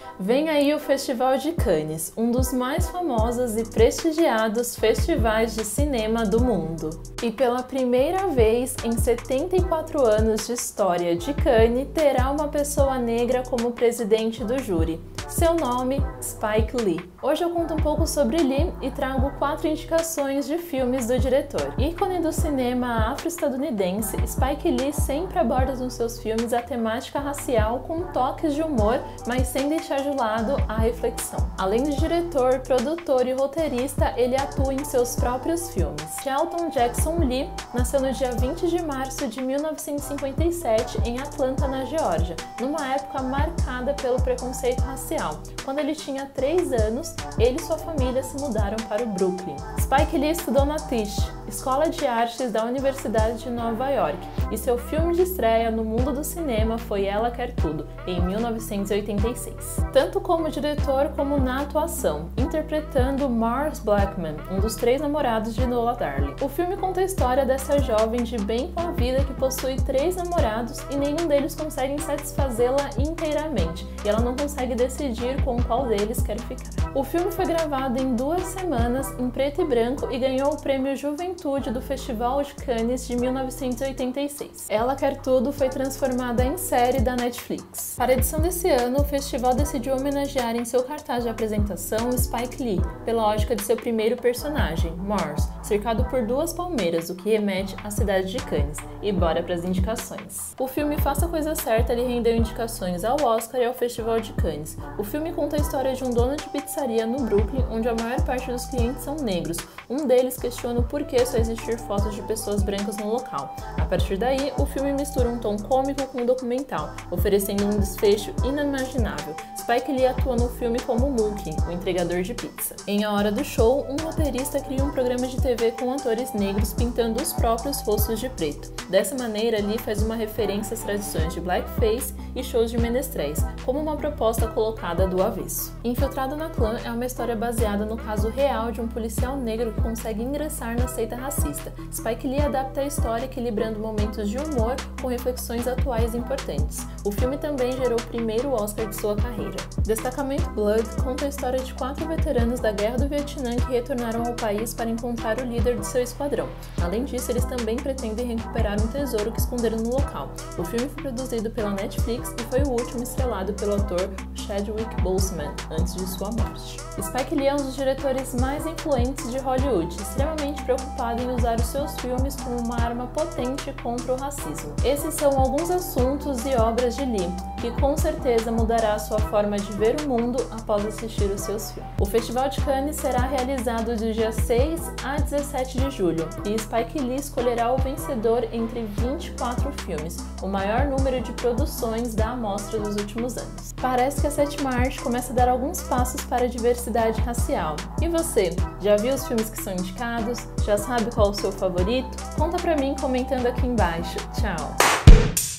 Vem aí o Festival de Cannes, um dos mais famosos e prestigiados festivais de cinema do mundo. E pela primeira vez em 74 anos de história de Cannes, terá uma pessoa negra como presidente do júri. Seu nome, Spike Lee. Hoje eu conto um pouco sobre Lee e trago 4 indicações de filmes do diretor. Ícone do cinema afro-estadunidense, Spike Lee sempre aborda nos seus filmes a temática racial com toques de humor, mas sem deixar de lado a reflexão. Além de diretor, produtor e roteirista, ele atua em seus próprios filmes. Shelton Jackson Lee nasceu no dia 20 de março de 1957 em Atlanta, na Geórgia, numa época marcada pelo preconceito racial. Quando ele tinha 3 anos, ele e sua família se mudaram para o Brooklyn. Spike Lee estudou na Tisch, Escola de Artes da Universidade de Nova York, e seu filme de estreia no mundo do cinema foi Ela Quer Tudo, em 1986. Tanto como diretor como na atuação, interpretando Mars Blackman, um dos 3 namorados de Nola Darling. O filme conta a história dessa jovem de bem com a vida que possui 3 namorados e nenhum deles consegue satisfazê-la inteiramente, e ela não consegue decidir com qual deles quer ficar. O filme foi gravado em 2 semanas, em preto e branco, e ganhou o prêmio Juventude do Festival de Cannes de 1986. Ela Quer Tudo foi transformada em série da Netflix. Para a edição desse ano, o festival decidiu homenagear em seu cartaz de apresentação Spike Lee, pela ótica de seu primeiro personagem, Mars, cercado por 2 palmeiras, o que remete à cidade de Cannes. E bora para as indicações. O filme Faça a Coisa Certa lhe rendeu indicações ao Oscar e ao Festival de Cannes. O filme conta a história de um dono de pizzaria no Brooklyn, onde a maior parte dos clientes são negros. Um deles questiona o porquê só existir fotos de pessoas brancas no local. A partir daí, o filme mistura um tom cômico com um documental, oferecendo um desfecho inimaginável. Spike Lee atua no filme como Mookie, o entregador de pizza. Em A Hora do Show, um roteirista cria um programa de TV com atores negros pintando os próprios rostos de preto. Dessa maneira, Lee faz uma referência às tradições de blackface e shows de menestréis, como uma proposta colocada do avesso. Infiltrado na Clã é uma história baseada no caso real de um policial negro que consegue ingressar na seita racista. Spike Lee adapta a história equilibrando momentos de humor com reflexões atuais importantes. O filme também gerou o primeiro Oscar de sua carreira. Destacamento Blood conta a história de 4 veteranos da Guerra do Vietnã que retornaram ao país para encontrar o líder de seu esquadrão. Além disso, eles também pretendem recuperar um tesouro que esconderam no local. O filme foi produzido pela Netflix e foi o último estrelado pelo ator Chadwick Boseman, antes de sua morte. Spike Lee é um dos diretores mais influentes de Hollywood, extremamente preocupado em usar os seus filmes como uma arma potente contra o racismo. Esses são alguns assuntos e obras de Lee, que com certeza mudará a sua forma de ver o mundo após assistir os seus filmes. O Festival de Cannes será realizado do dia 6 a 17 de julho, e Spike Lee escolherá o vencedor entre 24 filmes, o maior número de produções da amostra dos últimos anos. Parece que a 7ª arte começa a dar alguns passos para a diversidade racial. E você, já viu os filmes que são indicados? Já sabe qual é o seu favorito? Conta pra mim comentando aqui embaixo. Tchau!